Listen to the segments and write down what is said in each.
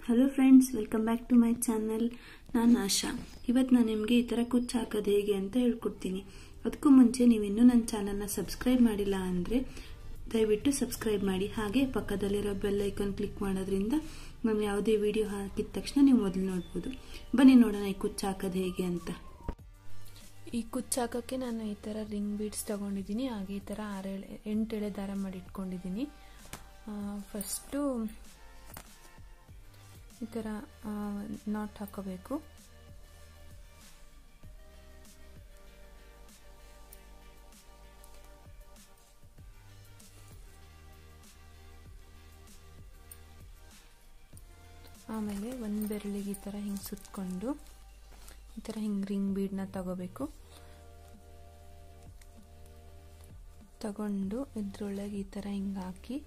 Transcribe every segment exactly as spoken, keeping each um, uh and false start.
Hello friends, welcome back to my channel. ನಾನು ಆಶಾ. ಇವತ್ತು ನಾನು ನಿಮಗೆ ಈ ಥರ ಕುಚ್ಚು ಹಾಕೋದು ಹೇಗೆ ಅಂತ ಹೇಳ್ಕೊಡ್ತೀನಿ. ಅದಕ್ಕೂ ಮುಂಚೆ ನೀವಿನ್ನೂ ನನ್ನ ಚಾನಲ್ನ ಸಬ್ಸ್ಕ್ರೈಬ್ ಮಾಡಿಲ್ಲ ಅಂದರೆ ದಯವಿಟ್ಟು ಸಬ್ಸ್ಕ್ರೈಬ್ ಮಾಡಿ. ಹಾಗೆ ಪಕ್ಕದಲ್ಲಿರೋ ಬೆಲ್ ಐಕಾನ್ ಕ್ಲಿಕ್ ಮಾಡೋದ್ರಿಂದ ನಾನು ಯಾವುದೇ ವಿಡಿಯೋ ಹಾಕಿದ ತಕ್ಷಣ ನೀವು ಮೊದಲು ನೋಡ್ಬೋದು. ಬನ್ನಿ ನೋಡೋಣ ಈ ಕುಚ್ಚು ಹಾಕೋದು ಹೇಗೆ ಅಂತ. ಈ ಕುಚ್ಚು ಹಾಕೋಕ್ಕೆ ನಾನು ಈ ಥರ ರಿಂಗ್ ಬೀಡ್ಸ್ ತೊಗೊಂಡಿದ್ದೀನಿ. ಹಾಗೆ ಈ ಥರ ಆರು ಎಳೆ ಎಂಟು ಎಳೆ ದಾರ ಮಾಡಿ ಇಟ್ಕೊಂಡಿದ್ದೀನಿ. ಫಸ್ಟು ಈ ಥರ ನಾಟ್ ಹಾಕೋಬೇಕು. ಆಮೇಲೆ ಒಂದು ಬೆರಳಿಗೆ ಈ ಥರ ಹಿಂಗೆ ಸುತ್ತಕೊಂಡು ಈ ಥರ ಹಿಂಗೆ ರಿಂಗ್ ಬೀಡನ್ನ ತಗೋಬೇಕು. ತಗೊಂಡು ಇದ್ರೊಳಗೆ ಈ ಥರ ಹಿಂಗೆ ಹಾಕಿ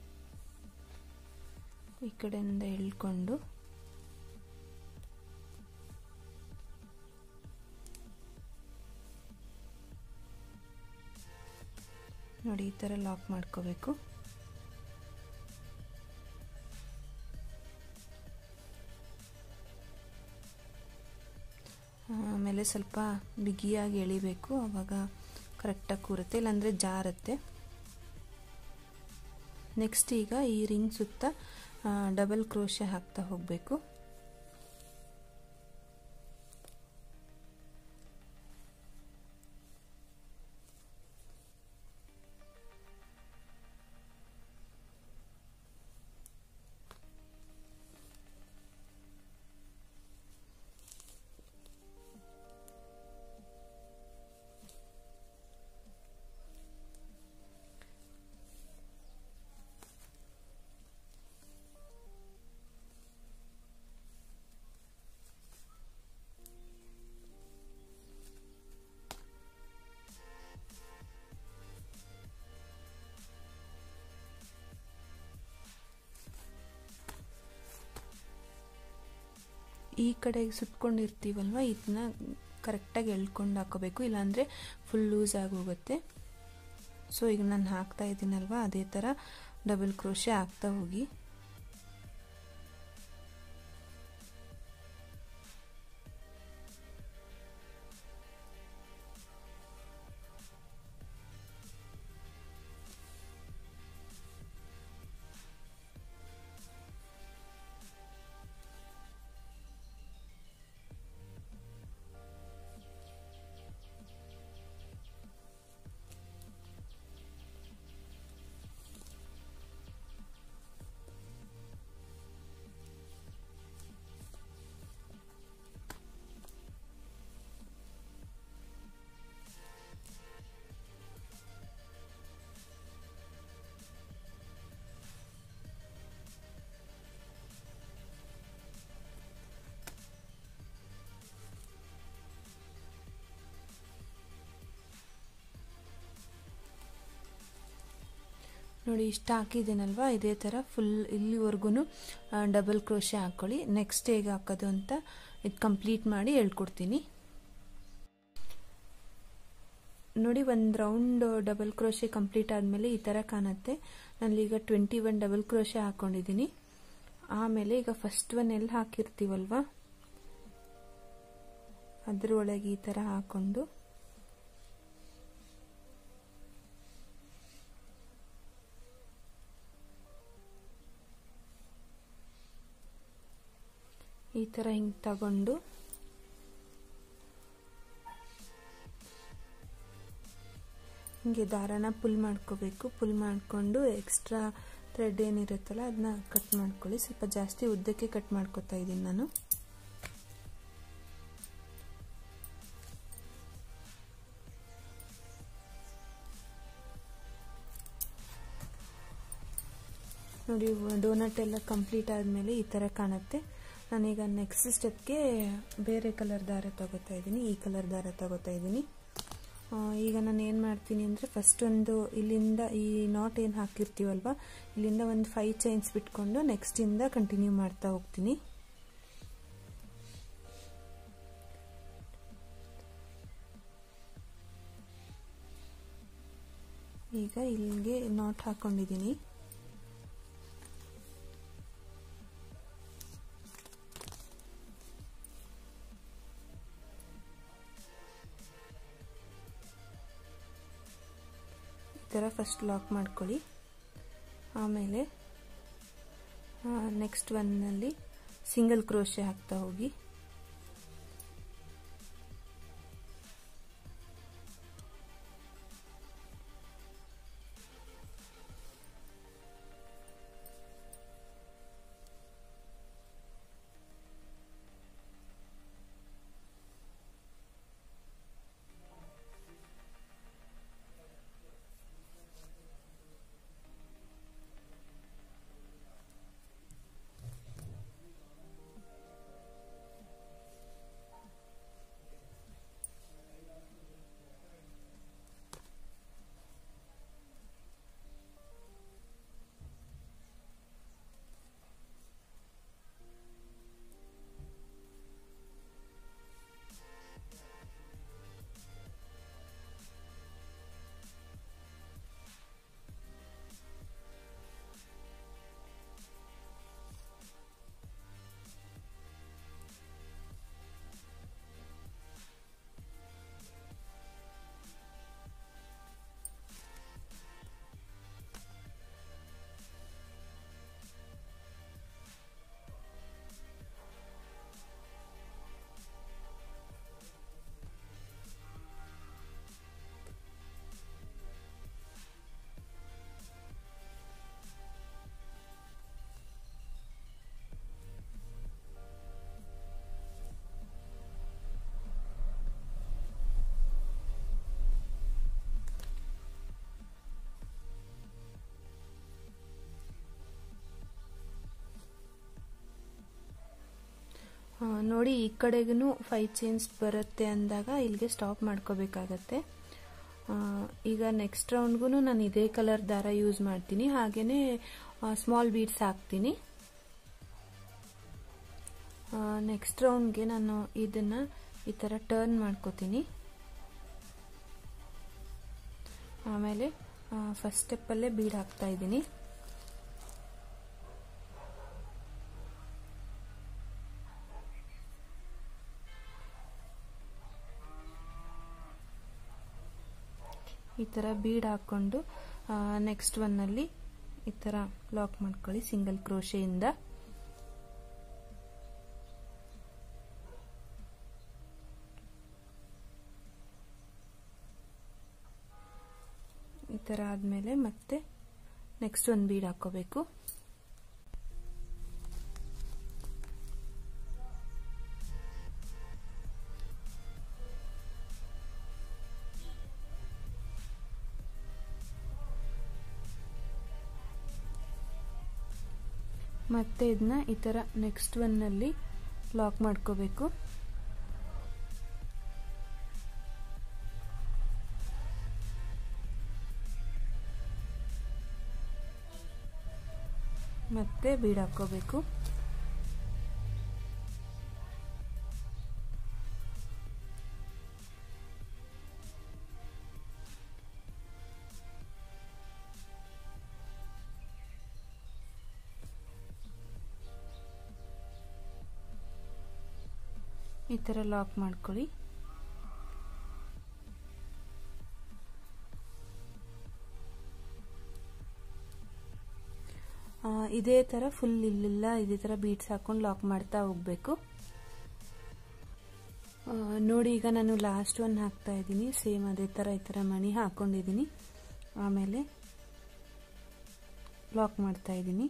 ಈ ಕಡೆಯಿಂದ ಎಳ್ಕೊಂಡು ನೋಡಿ ಈ ಥರ ಲಾಕ್ ಮಾಡ್ಕೋಬೇಕು. ಆಮೇಲೆ ಸ್ವಲ್ಪ ಬಿಗಿಯಾಗಿ ಎಳಿಬೇಕು, ಆವಾಗ ಕರೆಕ್ಟಾಗಿ ಕೂರುತ್ತೆ, ಇಲ್ಲಾಂದರೆ ಜಾರುತ್ತೆ. ನೆಕ್ಸ್ಟ್ ಈಗ ಈ ರಿಂಗ್ ಸುತ್ತ ಡಬಲ್ ಕ್ರೋಶೆ ಹಾಕ್ತಾ ಹೋಗಬೇಕು. ಈ ಕಡೆಗೆ ಸುತ್ಕೊಂಡಿರ್ತೀವಲ್ವ, ಇದನ್ನ ಕರೆಕ್ಟಾಗಿ ಎಳ್ಕೊಂಡು ಹಾಕೋಬೇಕು, ಇಲ್ಲಾಂದರೆ ಫುಲ್ ಲೂಸ್ ಆಗೋಗುತ್ತೆ. ಸೊ ಈಗ ನಾನು ಹಾಕ್ತಾ ಇದ್ದೀನಲ್ವ, ಅದೇ ಥರ ಡಬಲ್ ಕ್ರೋಶೆ ಹಾಕ್ತಾ ಹೋಗಿ. ನೋಡಿ ಇಷ್ಟು ಹಾಕಿದ್ದೀನಲ್ವ, ಇದೇ ಥರ ಫುಲ್ ಇಲ್ಲಿವರೆಗೂ ಡಬಲ್ ಕ್ರೋಶೆ ಹಾಕ್ಕೊಳ್ಳಿ. ನೆಕ್ಸ್ಟ್ ಹೇಗೆ ಹಾಕೋದು ಅಂತ ಇದು ಕಂಪ್ಲೀಟ್ ಮಾಡಿ ಹೇಳ್ಕೊಡ್ತೀನಿ. ನೋಡಿ ಒಂದು ರೌಂಡ್ ಡಬಲ್ ಕ್ರೋಶೆ ಕಂಪ್ಲೀಟ್ ಆದಮೇಲೆ ಈ ಥರ ಕಾಣುತ್ತೆ. ನಾನೀಗ ಟ್ವೆಂಟಿ ಒನ್ ಡಬಲ್ ಕ್ರೋಶೆ ಹಾಕ್ಕೊಂಡಿದ್ದೀನಿ. ಆಮೇಲೆ ಈಗ ಫಸ್ಟ್ ಒನ್ ಎಲ್ಲಿ ಹಾಕಿರ್ತೀವಲ್ವ ಅದರೊಳಗೆ ಈ ಥರ ಹಾಕ್ಕೊಂಡು ಈ ಥರ ಹಿಂಗೆ ತಗೊಂಡು ಹಿಂಗೆ ದಾರನ ಪುಲ್ ಮಾಡ್ಕೋಬೇಕು. ಪುಲ್ ಮಾಡಿಕೊಂಡು ಎಕ್ಸ್ಟ್ರಾ ಥ್ರೆಡ್ ಏನಿರುತ್ತಲ್ಲ ಅದನ್ನ ಕಟ್ ಮಾಡ್ಕೊಳ್ಳಿ. ಸ್ವಲ್ಪ ಜಾಸ್ತಿ ಉದ್ದಕ್ಕೆ ಕಟ್ ಮಾಡ್ಕೊತಾ ಇದ್ದೀನಿ ನಾನು. ನೋಡಿ ಡೋನಟ್ ಎಲ್ಲ ಕಂಪ್ಲೀಟ್ ಆದಮೇಲೆ ಈ ಥರ ಕಾಣುತ್ತೆ. ನಾನೀಗ ನೆಕ್ಸ್ಟ್ ಸ್ಟೆಪ್ಗೆ ಬೇರೆ ಕಲರ್ ದಾರ ತಗೋತಾ ಇದ್ದೀನಿ. ಈ ಕಲರ್ ದಾರ ತಗೋತಾ ಇದ್ದೀನಿ. ಈಗ ನಾನು ಏನು ಮಾಡ್ತೀನಿ ಅಂದರೆ ಫಸ್ಟ್ ಒಂದು ಇಲ್ಲಿಂದ ಈ ನಾಟ್ ಏನು ಹಾಕಿರ್ತೀವಲ್ವ ಇಲ್ಲಿಂದ ಒಂದು ಫೈವ್ ಚೈನ್ಸ್ ಬಿಟ್ಕೊಂಡು ನೆಕ್ಸ್ಟಿಂದ ಕಂಟಿನ್ಯೂ ಮಾಡ್ತಾ ಹೋಗ್ತೀನಿ. ಈಗ ಇಲ್ಲಿಗೆ ನಾಟ್ ಹಾಕೊಂಡಿದ್ದೀನಿ. ಥರ ಫಸ್ಟ್ ಲಾಕ್ ಮಾಡ್ಕೊಳ್ಳಿ. ಆಮೇಲೆ ನೆಕ್ಸ್ಟ್ ಒನ್ನಲ್ಲಿ ಸಿಂಗಲ್ ಕ್ರೋಶೆ ಹಾಕ್ತಾ ಹೋಗಿ. ನೋಡಿ ಈ ಕಡೆಗೂ ಫೈವ್ ಚೈನ್ಸ್ ಬರುತ್ತೆ ಅಂದಾಗ ಇಲ್ಲಿಗೆ ಸ್ಟಾಪ್ ಮಾಡ್ಕೋಬೇಕಾಗತ್ತೆ. ಈಗ ನೆಕ್ಸ್ಟ್ ರೌಂಡ್ಗೂ ನಾನು ಇದೇ ಕಲರ್ ದಾರ ಯೂಸ್ ಮಾಡ್ತೀನಿ. ಹಾಗೇನೆ ಸ್ಮಾಲ್ ಬೀಡ್ಸ್ ಹಾಕ್ತೀನಿ. ನೆಕ್ಸ್ಟ್ ರೌಂಡ್ಗೆ ನಾನು ಇದನ್ನ ಈ ತರ ಟರ್ನ್ ಮಾಡ್ಕೋತೀನಿ. ಆಮೇಲೆ ಫಸ್ಟ್ ಸ್ಟೆಪ್ ಅಲ್ಲೇ ಬೀಡ್ ಹಾಕ್ತಾ ಇದ್ದೀನಿ. ಈ ತರ ಬೀಡ್ ಹಾಕೊಂಡು ನೆಕ್ಸ್ಟ್ ಒನ್ ಅಲ್ಲಿ ಈ ತರ ಲಾಕ್ ಮಾಡ್ಕೊಳ್ಳಿ ಸಿಂಗಲ್ ಕ್ರೋಶೆಯಿಂದ. ಈ ತರ ಆದ್ಮೇಲೆ ಮತ್ತೆ ನೆಕ್ಸ್ಟ್ ಒಂದು ಬೀಡ್ ಹಾಕೋಬೇಕು. ಮತ್ತೆ ಇದನ್ನ ಈ ತರ ನೆಕ್ಸ್ಟ್ ಒನ್ ನಲ್ಲಿ ಲಾಕ್ ಮಾಡ್ಕೋಬೇಕು. ಮತ್ತೆ ಬೀಡ್ ಹಾಕೋಬೇಕು. ಈ ತರ ಲಾಕ್ ಮಾಡ್ಕೊಳ್ಳಿ. ಇದೇ ತರ ಫುಲ್ ಇಲ್ಲಿಲ್ಲ ಇದೇ ತರ ಬೀಡ್ಸ್ ಹಾಕೊಂಡು ಲಾಕ್ ಮಾಡ್ತಾ ಹೋಗ್ಬೇಕು. ನೋಡಿ ಈಗ ನಾನು ಲಾಸ್ಟ್ ಒನ್ ಹಾಕ್ತಾ ಇದ್ದೀನಿ. ಸೇಮ್ ಅದೇ ತರ ಈ ತರ ಮಣಿ ಹಾಕೊಂಡಿದ್ದೀನಿ. ಆಮೇಲೆ ಲಾಕ್ ಮಾಡ್ತಾ ಇದ್ದೀನಿ.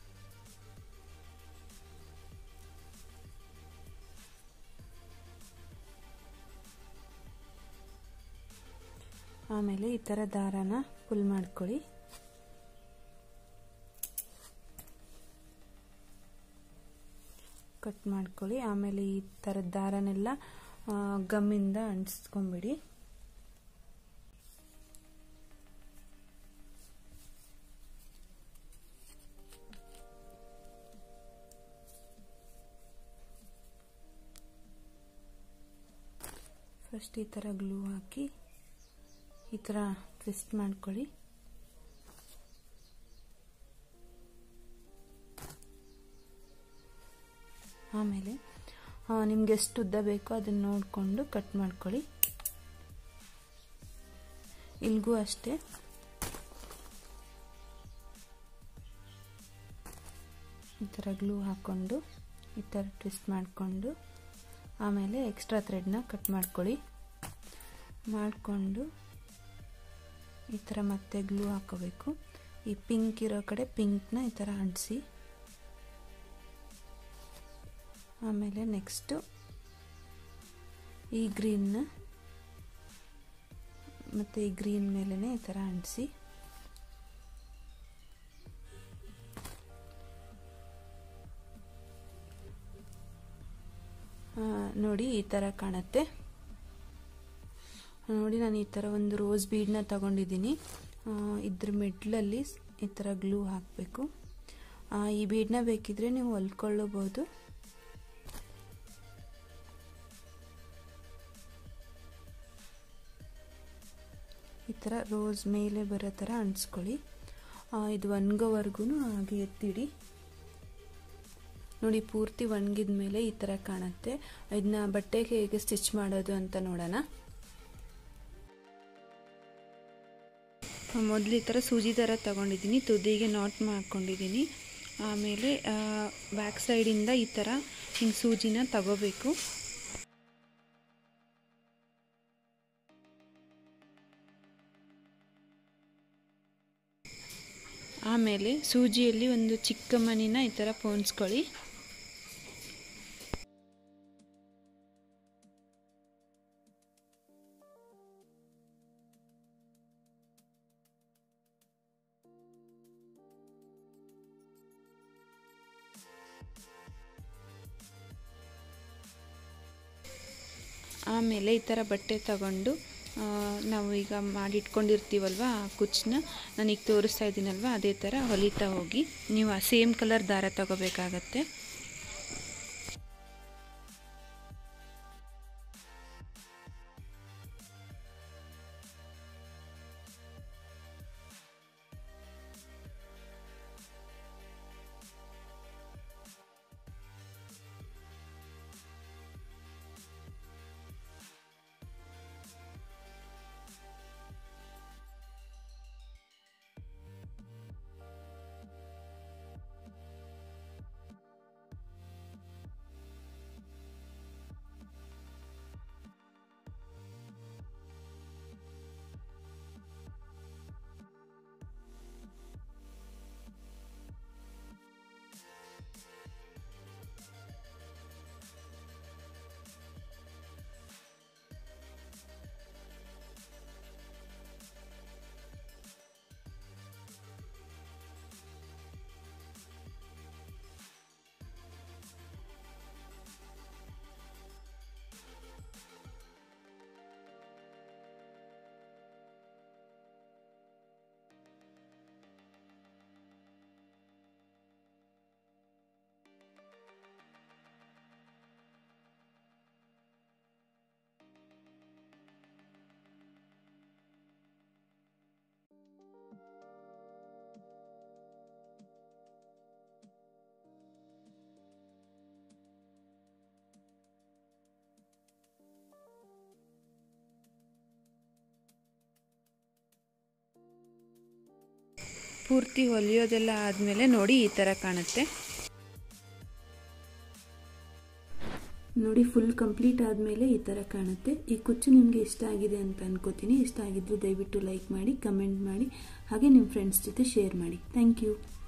ಆಮೇಲೆ ಈ ತರ ದಾರನ ಪುಲ್ ಮಾಡ್ಕೊಳ್ಳಿ. ಕಟ್ ಮಾಡ್ಕೊಳ್ಳಿ. ಆಮೇಲೆ ಈ ತರದ ದಾರನೆಲ್ಲ ಗಮ್ಮಿಂದ ಅಂಟಿಸ್ಕೊಂಡ್ಬಿಡಿ. ಫಸ್ಟ್ ಈ ತರ ಗ್ಲೂ ಹಾಕಿ ಈ ತರ ಟ್ವಿಸ್ಟ್ ಮಾಡ್ಕೊಳ್ಳಿ. ಆಮೇಲೆ ನಿಮ್ಗೆ ಎಷ್ಟು ಉದ್ದ ಬೇಕೋ ಅದನ್ನ ನೋಡಿಕೊಂಡು ಕಟ್ ಮಾಡ್ಕೊಳ್ಳಿ. ಇಲ್ಗೂ ಅಷ್ಟೇ ಈ ಥರ ಗ್ಲೂ ಹಾಕ್ಕೊಂಡು ಈ ಥರ ಟ್ವಿಸ್ಟ್ ಮಾಡಿಕೊಂಡು ಆಮೇಲೆ ಎಕ್ಸ್ಟ್ರಾ ಥ್ರೆಡ್ನ ಕಟ್ ಮಾಡ್ಕೊಳ್ಳಿ. ಮಾಡಿಕೊಂಡು ಈ ಥರ ಮತ್ತೆ ಗ್ಲೂ ಹಾಕೋಬೇಕು. ಈ ಪಿಂಕ್ ಇರೋ ಕಡೆ ಪಿಂಕ್ನ ಈ ಥರ ಅಂಟಿಸಿ. ಆಮೇಲೆ ನೆಕ್ಸ್ಟು ಈ ಗ್ರೀನ್ನ ಮತ್ತು ಈ ಗ್ರೀನ್ ಮೇಲೇ ಈ ಥರ ಅಂಟಿಸಿ. ನೋಡಿ ಈ ಥರ ಕಾಣುತ್ತೆ. ನೋಡಿ ನಾನು ಈ ಥರ ಒಂದು ರೋಸ್ ಬೀಡನ್ನ ತಗೊಂಡಿದ್ದೀನಿ. ಇದ್ರ ಮಿಡ್ಲಲ್ಲಿ ಈ ಥರ ಗ್ಲೂ ಹಾಕಬೇಕು. ಈ ಬೀಡನ್ನ ಬೇಕಿದ್ರೆ ನೀವು ಹೊಲ್ಕೊಳ್ಳಬಹುದು. ಈ ಥರ ರೋಸ್ ಮೇಲೆ ಬರೋ ಥರ ಅಂಟಿಸ್ಕೊಳ್ಳಿ. ಇದು ಒಣಗೋವರೆಗೂ ಹಾಗೆ ಎತ್ತಿಡಿ. ನೋಡಿ ಪೂರ್ತಿ ಒಣಗಿದ ಮೇಲೆ ಈ ಥರ ಕಾಣುತ್ತೆ. ಇದನ್ನ ಬಟ್ಟೆಗೆ ಹೇಗೆ ಸ್ಟಿಚ್ ಮಾಡೋದು ಅಂತ ನೋಡೋಣ. ಮೊದಲು ಈ ಥರ ಸೂಜಿ ಥರ ತಗೊಂಡಿದ್ದೀನಿ, ತುದಿಗೆ ನಾಟ್ ಮಾಡ್ಕೊಂಡಿದ್ದೀನಿ. ಆಮೇಲೆ ಬ್ಯಾಕ್ ಸೈಡಿಂದ ಈ ಥರ ಹಿಂಗೆ ಸೂಜಿನ ತಗೋಬೇಕು. ಆಮೇಲೆ ಸೂಜಿಯಲ್ಲಿ ಒಂದು ಚಿಕ್ಕ ಮಣಿನ ಈ ಥರ ಪೋಣಿಸ್ಕೊಳ್ಳಿ. ಆಮೇಲೆ ಈ ಥರ ಬಟ್ಟೆ ತಗೊಂಡು ನಾವು ಈಗ ಮಾಡಿಟ್ಕೊಂಡಿರ್ತೀವಲ್ವ ಆ ಕುಚ್ಚನ್ನ ನಾನೀಗ ತೋರಿಸ್ತಾ ಇದ್ದೀನಲ್ವ ಅದೇ ಥರ ಹೊಲಿತಾ ಹೋಗಿ. ನೀವು ಆ ಸೇಮ್ ಕಲರ್ ದಾರ ತಗೋಬೇಕಾಗತ್ತೆ. ಪೂರ್ತಿ ಹೊಲಿಯೋದೆಲ್ಲ ಆದಮೇಲೆ ನೋಡಿ ಈ ಥರ ಕಾಣುತ್ತೆ. ನೋಡಿ ಫುಲ್ ಕಂಪ್ಲೀಟ್ ಆದಮೇಲೆ ಈ ಥರ ಕಾಣುತ್ತೆ. ಈ ಕುಚ್ಚು ನಿಮಗೆ ಇಷ್ಟ ಆಗಿದೆ ಅಂತ ಅನ್ಕೋತೀನಿ. ಇಷ್ಟ ಆಗಿದ್ರೆ ದಯವಿಟ್ಟು ಲೈಕ್ ಮಾಡಿ, ಕಮೆಂಟ್ ಮಾಡಿ, ಹಾಗೆ ನಿಮ್ಮ ಫ್ರೆಂಡ್ಸ್ ಜೊತೆ ಶೇರ್ ಮಾಡಿ. Thank you.